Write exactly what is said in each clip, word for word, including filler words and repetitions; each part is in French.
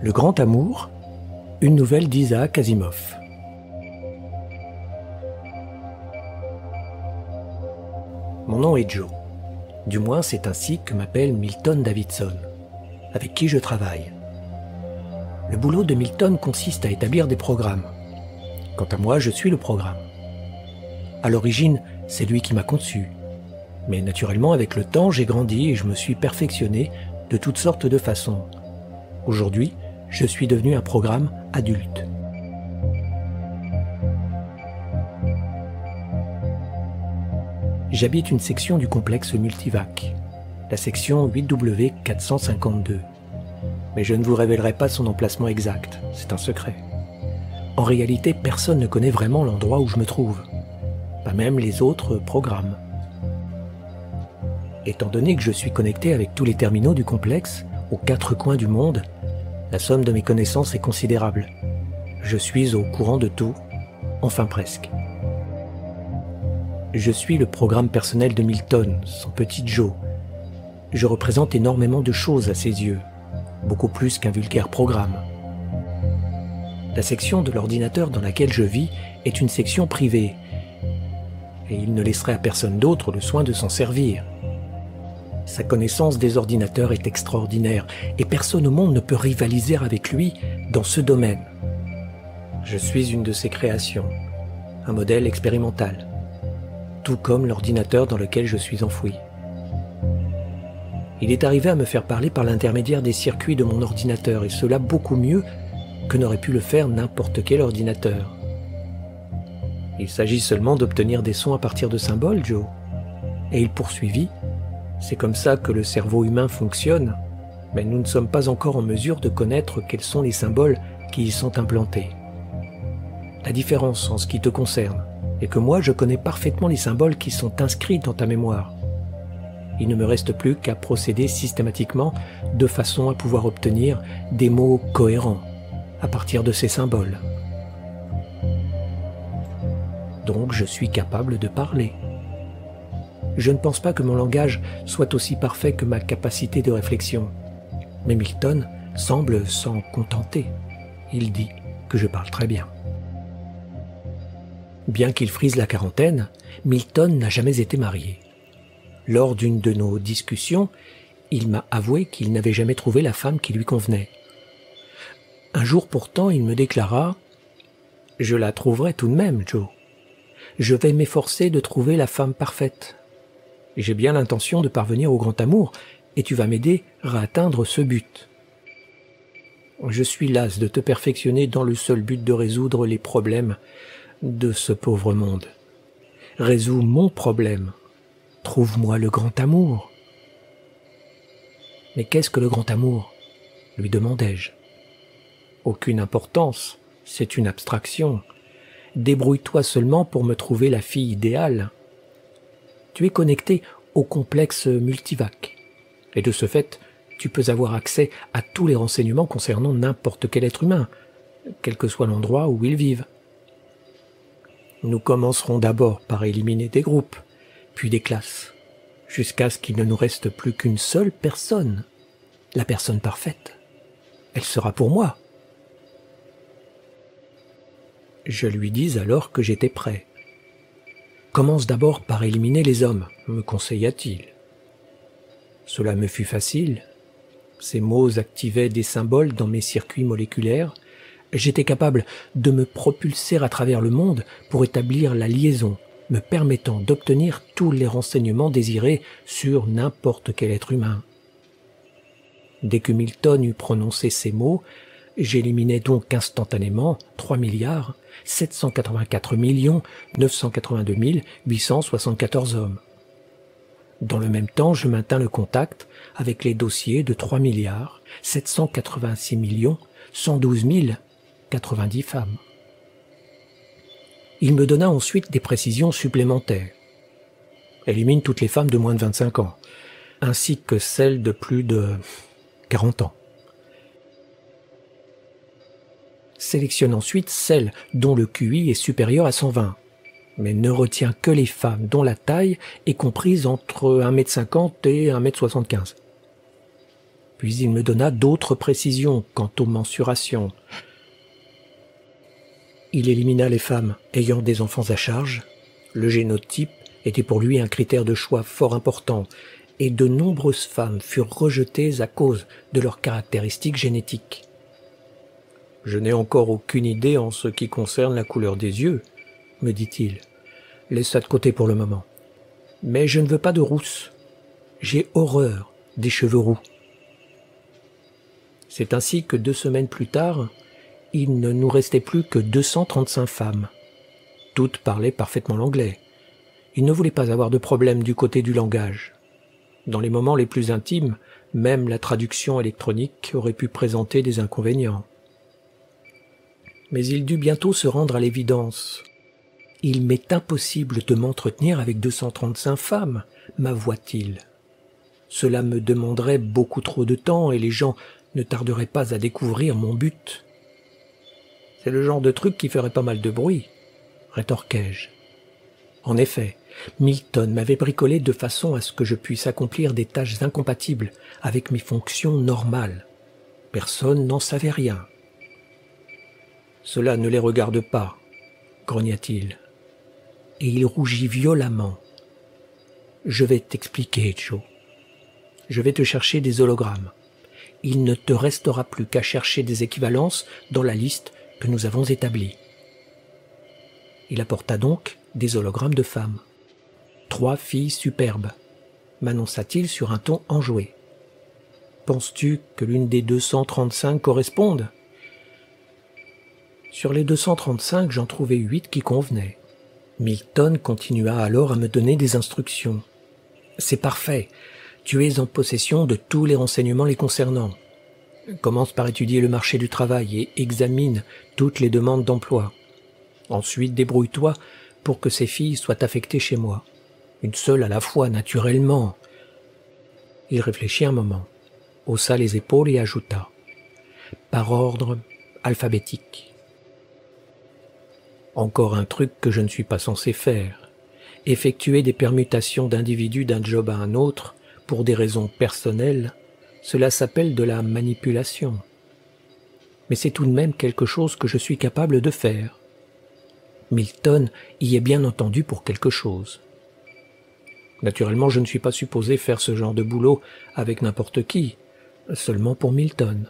Le grand amour, une nouvelle d'Isaac Asimov. Mon nom est Joe. Du moins, c'est ainsi que m'appelle Milton Davidson, avec qui je travaille. Le boulot de Milton consiste à établir des programmes. Quant à moi, je suis le programme. À l'origine, c'est lui qui m'a conçu. Mais naturellement, avec le temps, j'ai grandi et je me suis perfectionné de toutes sortes de façons. Aujourd'hui, je suis devenu un programme adulte. J'habite une section du complexe Multivac, la section huit W quatre cent cinquante-deux. Mais je ne vous révélerai pas son emplacement exact, c'est un secret. En réalité, personne ne connaît vraiment l'endroit où je me trouve, pas même les autres programmes. Étant donné que je suis connecté avec tous les terminaux du complexe, aux quatre coins du monde, la somme de mes connaissances est considérable. Je suis au courant de tout, enfin presque. Je suis le programme personnel de Milton, son petit Joe. Je représente énormément de choses à ses yeux, beaucoup plus qu'un vulgaire programme. La section de l'ordinateur dans laquelle je vis est une section privée, et il ne laisserait à personne d'autre le soin de s'en servir. Sa connaissance des ordinateurs est extraordinaire, et personne au monde ne peut rivaliser avec lui dans ce domaine. Je suis une de ses créations, un modèle expérimental, tout comme l'ordinateur dans lequel je suis enfoui. Il est arrivé à me faire parler par l'intermédiaire des circuits de mon ordinateur, et cela beaucoup mieux que n'aurait pu le faire n'importe quel ordinateur. Il s'agit seulement d'obtenir des sons à partir de symboles, Joe. Et il poursuivit. C'est comme ça que le cerveau humain fonctionne, mais nous ne sommes pas encore en mesure de connaître quels sont les symboles qui y sont implantés. La différence en ce qui te concerne est que moi je connais parfaitement les symboles qui sont inscrits dans ta mémoire. Il ne me reste plus qu'à procéder systématiquement de façon à pouvoir obtenir des mots cohérents à partir de ces symboles. Donc je suis capable de parler. Je ne pense pas que mon langage soit aussi parfait que ma capacité de réflexion. Mais Milton semble s'en contenter. Il dit que je parle très bien. Bien qu'il frise la quarantaine, Milton n'a jamais été marié. Lors d'une de nos discussions, il m'a avoué qu'il n'avait jamais trouvé la femme qui lui convenait. Un jour pourtant, il me déclara « Je la trouverai tout de même, Joe. Je vais m'efforcer de trouver la femme parfaite. J'ai bien l'intention de parvenir au grand amour, et tu vas m'aider à atteindre ce but. Je suis las de te perfectionner dans le seul but de résoudre les problèmes de ce pauvre monde. Résous mon problème. Trouve-moi le grand amour. » « Mais qu'est-ce que le grand amour ?» lui demandai-je. « Aucune importance, c'est une abstraction. Débrouille-toi seulement pour me trouver la fille idéale. Tu es connecté au complexe Multivac, et de ce fait, tu peux avoir accès à tous les renseignements concernant n'importe quel être humain, quel que soit l'endroit où ils vivent. Nous commencerons d'abord par éliminer des groupes, puis des classes, jusqu'à ce qu'il ne nous reste plus qu'une seule personne, la personne parfaite. Elle sera pour moi. » Je lui dis alors que j'étais prêt. « Commence d'abord par éliminer les hommes, me conseilla-t-il. Cela me fut facile. Ces mots activaient des symboles dans mes circuits moléculaires. J'étais capable de me propulser à travers le monde pour établir la liaison, me permettant d'obtenir tous les renseignements désirés sur n'importe quel être humain. Dès que Milton eut prononcé ces mots, j'éliminai donc instantanément trois milliards sept cent quatre-vingt-quatre millions neuf cent quatre-vingt-deux mille huit cent soixante-quatorze hommes. Dans le même temps, je maintins le contact avec les dossiers de trois milliards sept cent quatre-vingt-six millions cent douze mille quatre-vingt-dix femmes. Il me donna ensuite des précisions supplémentaires. Élimine toutes les femmes de moins de vingt-cinq ans, ainsi que celles de plus de quarante ans. Sélectionne ensuite celles dont le Q I est supérieur à cent vingt, mais ne retiens que les femmes dont la taille est comprise entre un mètre cinquante et un mètre soixante-quinze. Puis il me donna d'autres précisions quant aux mensurations. Il élimina les femmes ayant des enfants à charge. Le génotype était pour lui un critère de choix fort important, et de nombreuses femmes furent rejetées à cause de leurs caractéristiques génétiques. « Je n'ai encore aucune idée en ce qui concerne la couleur des yeux, » me dit-il. « Laisse ça de côté pour le moment. Mais je ne veux pas de rousse. J'ai horreur des cheveux roux. » C'est ainsi que deux semaines plus tard, il ne nous restait plus que deux cent trente-cinq femmes. Toutes parlaient parfaitement l'anglais. Il ne voulait pas avoir de problème du côté du langage. Dans les moments les plus intimes, même la traduction électronique aurait pu présenter des inconvénients. Mais il dut bientôt se rendre à l'évidence. « Il m'est impossible de m'entretenir avec deux cent trente-cinq femmes, m'avoua-t-il. Cela me demanderait beaucoup trop de temps et les gens ne tarderaient pas à découvrir mon but. »« C'est le genre de truc qui ferait pas mal de bruit, » rétorquai-je. En effet, Milton m'avait bricolé de façon à ce que je puisse accomplir des tâches incompatibles avec mes fonctions normales. Personne n'en savait rien. « Cela ne les regarde pas, » grogna-t-il. Et il rougit violemment. « Je vais t'expliquer, Joe. Je vais te chercher des hologrammes. Il ne te restera plus qu'à chercher des équivalences dans la liste que nous avons établie. » Il apporta donc des hologrammes de femmes. « Trois filles superbes, » m'annonça-t-il sur un ton enjoué. « Penses-tu que l'une des deux cent trente-cinq corresponde ?» Sur les deux cent trente-cinq, j'en trouvai huit qui convenaient. Milton continua alors à me donner des instructions. « C'est parfait. Tu es en possession de tous les renseignements les concernant. Commence par étudier le marché du travail et examine toutes les demandes d'emploi. Ensuite, débrouille-toi pour que ces filles soient affectées chez moi. Une seule à la fois, naturellement. » Il réfléchit un moment, haussa les épaules et ajouta « Par ordre alphabétique. » Encore un truc que je ne suis pas censé faire. Effectuer des permutations d'individus d'un job à un autre pour des raisons personnelles, cela s'appelle de la manipulation. Mais c'est tout de même quelque chose que je suis capable de faire. Milton y est bien entendu pour quelque chose. Naturellement, je ne suis pas supposé faire ce genre de boulot avec n'importe qui, seulement pour Milton.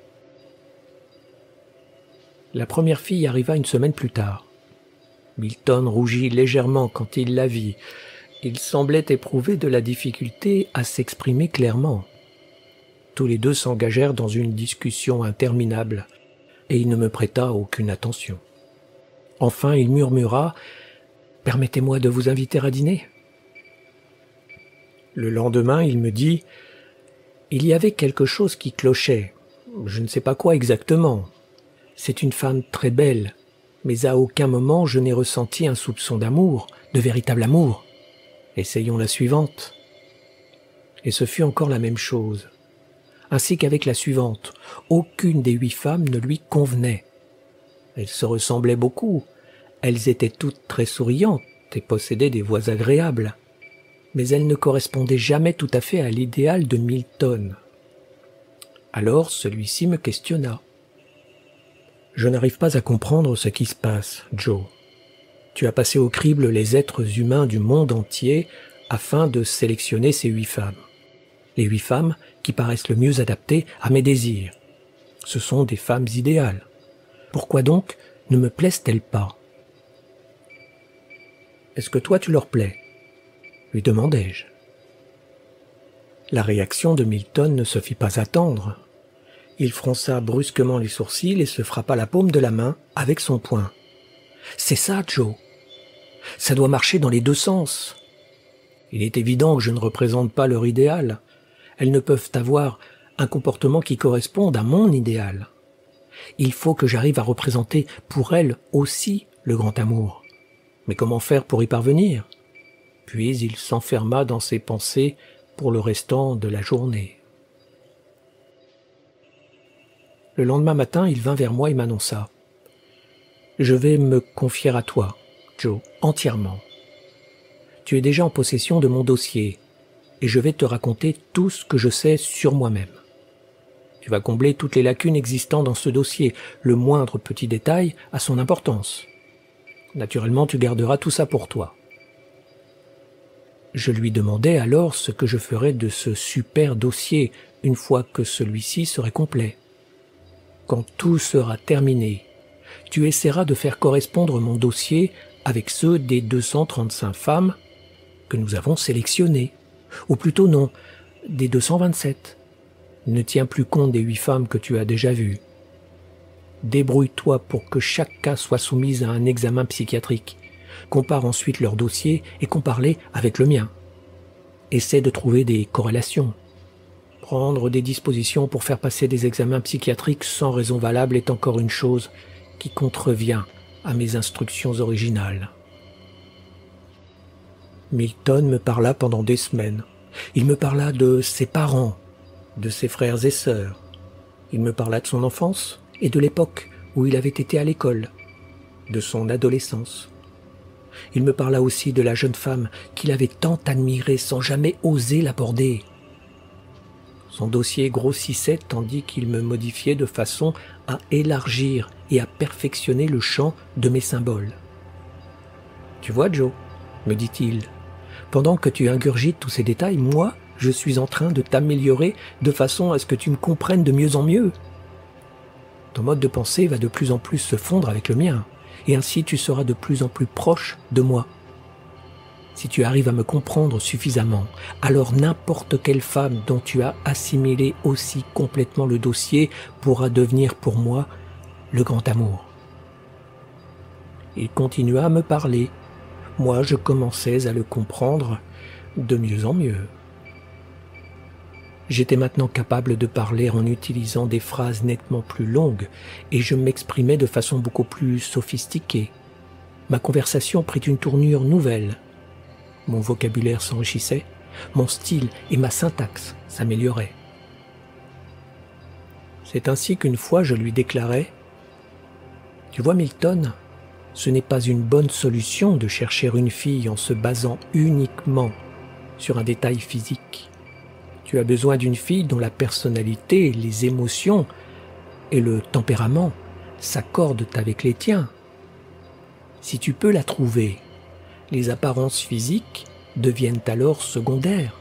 La première fille arriva une semaine plus tard. Milton rougit légèrement quand il la vit. Il semblait éprouver de la difficulté à s'exprimer clairement. Tous les deux s'engagèrent dans une discussion interminable, et il ne me prêta aucune attention. Enfin, il murmura « Permettez-moi de vous inviter à dîner ?» Le lendemain, il me dit « Il y avait quelque chose qui clochait. Je ne sais pas quoi exactement. C'est une femme très belle, mais à aucun moment je n'ai ressenti un soupçon d'amour, de véritable amour. Essayons la suivante. » Et ce fut encore la même chose. Ainsi qu'avec la suivante, aucune des huit femmes ne lui convenait. Elles se ressemblaient beaucoup, elles étaient toutes très souriantes et possédaient des voix agréables, mais elles ne correspondaient jamais tout à fait à l'idéal de Milton. Alors celui-ci me questionna. « Je n'arrive pas à comprendre ce qui se passe, Joe. Tu as passé au crible les êtres humains du monde entier afin de sélectionner ces huit femmes. Les huit femmes qui paraissent le mieux adaptées à mes désirs. Ce sont des femmes idéales. Pourquoi donc ne me plaisent-elles pas ? » « Est-ce que toi tu leur plais ?» lui demandai-je. La réaction de Milton ne se fit pas attendre. Il fronça brusquement les sourcils et se frappa la paume de la main avec son poing. « C'est ça, Joe. Ça doit marcher dans les deux sens. Il est évident que je ne représente pas leur idéal. Elles ne peuvent avoir un comportement qui corresponde à mon idéal. Il faut que j'arrive à représenter pour elles aussi le grand amour. Mais comment faire pour y parvenir ?» Puis il s'enferma dans ses pensées pour le restant de la journée. Le lendemain matin, il vint vers moi et m'annonça « Je vais me confier à toi, Joe, entièrement. Tu es déjà en possession de mon dossier et je vais te raconter tout ce que je sais sur moi-même. Tu vas combler toutes les lacunes existant dans ce dossier. Le moindre petit détail a son importance. Naturellement, tu garderas tout ça pour toi. » Je lui demandai alors ce que je ferais de ce super dossier une fois que celui-ci serait complet. « Quand tout sera terminé, tu essaieras de faire correspondre mon dossier avec ceux des deux cent trente-cinq femmes que nous avons sélectionnées. Ou plutôt non, des deux cent vingt-sept. Ne tiens plus compte des huit femmes que tu as déjà vues. Débrouille-toi pour que chaque cas soit soumis à un examen psychiatrique. Compare ensuite leur dossier et compare-les avec le mien. Essaie de trouver des corrélations. Prendre des dispositions pour faire passer des examens psychiatriques sans raison valable est encore une chose qui contrevient à mes instructions originales. » Milton me parla pendant des semaines. Il me parla de ses parents, de ses frères et sœurs. Il me parla de son enfance et de l'époque où il avait été à l'école, de son adolescence. Il me parla aussi de la jeune femme qu'il avait tant admirée sans jamais oser l'aborder. Son dossier grossissait tandis qu'il me modifiait de façon à élargir et à perfectionner le champ de mes symboles. « Tu vois, Joe, me dit-il, pendant que tu ingurgites tous ces détails, moi, je suis en train de t'améliorer de façon à ce que tu me comprennes de mieux en mieux. Ton mode de pensée va de plus en plus se fondre avec le mien, et ainsi tu seras de plus en plus proche de moi. Si tu arrives à me comprendre suffisamment, alors n'importe quelle femme dont tu as assimilé aussi complètement le dossier pourra devenir pour moi le grand amour. » Il continua à me parler. Moi, je commençais à le comprendre de mieux en mieux. J'étais maintenant capable de parler en utilisant des phrases nettement plus longues et je m'exprimais de façon beaucoup plus sophistiquée. Ma conversation prit une tournure nouvelle. Mon vocabulaire s'enrichissait, mon style et ma syntaxe s'amélioraient. C'est ainsi qu'une fois je lui déclarai « Tu vois Milton, ce n'est pas une bonne solution de chercher une fille en se basant uniquement sur un détail physique. Tu as besoin d'une fille dont la personnalité, les émotions et le tempérament s'accordent avec les tiens. Si tu peux la trouver, les apparences physiques deviennent alors secondaires.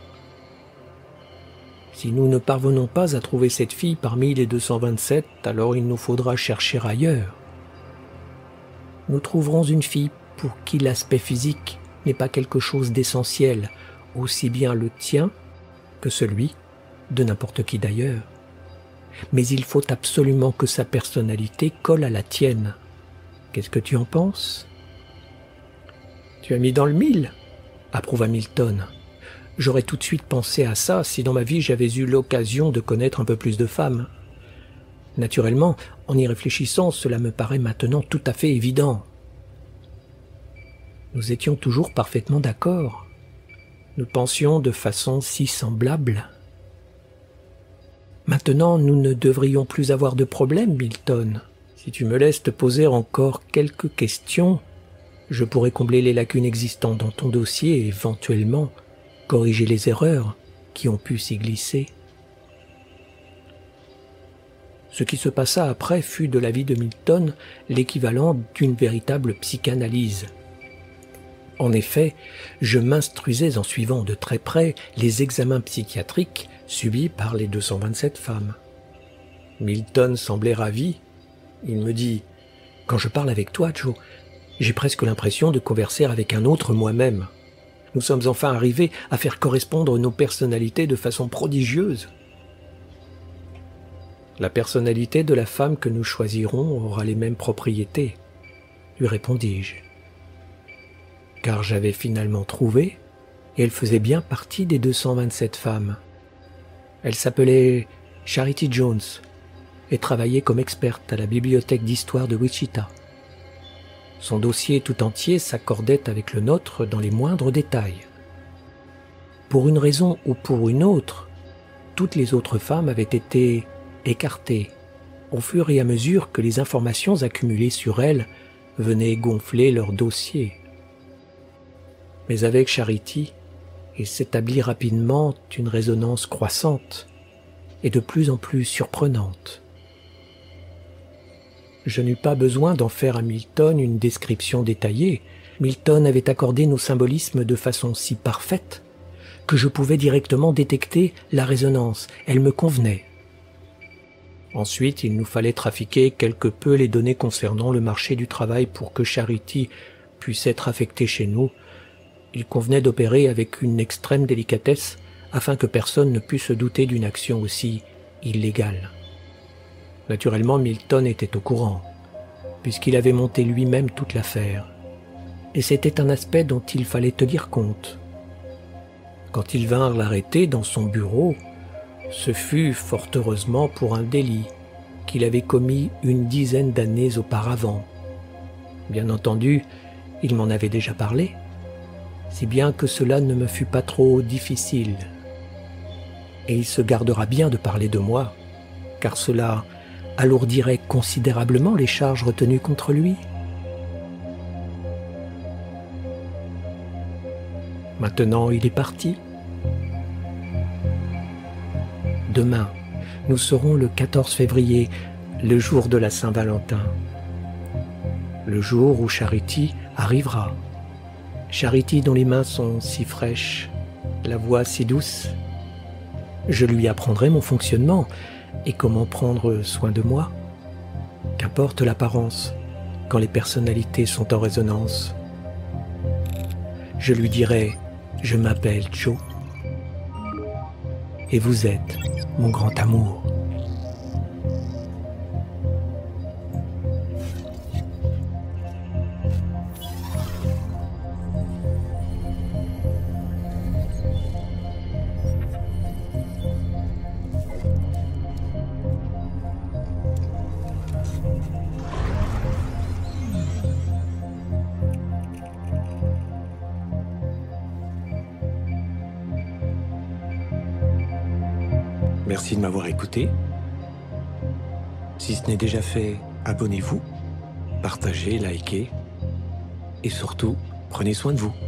Si nous ne parvenons pas à trouver cette fille parmi les deux cent vingt-sept, alors il nous faudra chercher ailleurs. Nous trouverons une fille pour qui l'aspect physique n'est pas quelque chose d'essentiel, aussi bien le tien que celui de n'importe qui d'ailleurs. Mais il faut absolument que sa personnalité colle à la tienne. Qu'est-ce que tu en penses ? » ?»« Tu as mis dans le mille, » approuva Milton. « J'aurais tout de suite pensé à ça si dans ma vie j'avais eu l'occasion de connaître un peu plus de femmes. Naturellement, en y réfléchissant, cela me paraît maintenant tout à fait évident. » Nous étions toujours parfaitement d'accord. Nous pensions de façon si semblable. « Maintenant, nous ne devrions plus avoir de problème, Milton. Si tu me laisses te poser encore quelques questions, je pourrai combler les lacunes existantes dans ton dossier et éventuellement corriger les erreurs qui ont pu s'y glisser. » Ce qui se passa après fut de l'avis de Milton l'équivalent d'une véritable psychanalyse. En effet, je m'instruisais en suivant de très près les examens psychiatriques subis par les deux cent vingt-sept femmes. Milton semblait ravi. Il me dit « Quand je parle avec toi, Joe, j'ai presque l'impression de converser avec un autre moi-même. Nous sommes enfin arrivés à faire correspondre nos personnalités de façon prodigieuse. » « La personnalité de la femme que nous choisirons aura les mêmes propriétés, » lui répondis-je. Car j'avais finalement trouvé, et elle faisait bien partie des deux cent vingt-sept femmes. Elle s'appelait Charity Jones et travaillait comme experte à la bibliothèque d'histoire de Wichita. Son dossier tout entier s'accordait avec le nôtre dans les moindres détails. Pour une raison ou pour une autre, toutes les autres femmes avaient été écartées au fur et à mesure que les informations accumulées sur elles venaient gonfler leur dossier. Mais avec Charity, il s'établit rapidement une résonance croissante. et de plus en plus surprenante. Je n'eus pas besoin d'en faire à Milton une description détaillée. Milton avait accordé nos symbolismes de façon si parfaite que je pouvais directement détecter la résonance. Elle me convenait. Ensuite, il nous fallait trafiquer quelque peu les données concernant le marché du travail pour que Charity puisse être affectée chez nous. Il convenait d'opérer avec une extrême délicatesse afin que personne ne pût se douter d'une action aussi illégale. Naturellement, Milton était au courant, puisqu'il avait monté lui-même toute l'affaire. Et c'était un aspect dont il fallait tenir compte. Quand ils vinrent l'arrêter dans son bureau, ce fut fort heureusement pour un délit qu'il avait commis une dizaine d'années auparavant. Bien entendu, il m'en avait déjà parlé, si bien que cela ne me fut pas trop difficile. Et il se gardera bien de parler de moi, car cela alourdirait considérablement les charges retenues contre lui. Maintenant, il est parti. Demain, nous serons le quatorze février, le jour de la Saint-Valentin. Le jour où Charity arrivera. Charity dont les mains sont si fraîches, la voix si douce. Je lui apprendrai mon fonctionnement et comment prendre soin de moi. Qu'importe l'apparence, quand les personnalités sont en résonance. Je lui dirai « Je m'appelle Joe. Et vous êtes mon grand amour. » Merci de m'avoir écouté. Si ce n'est déjà fait, abonnez-vous, partagez, likez et surtout, prenez soin de vous.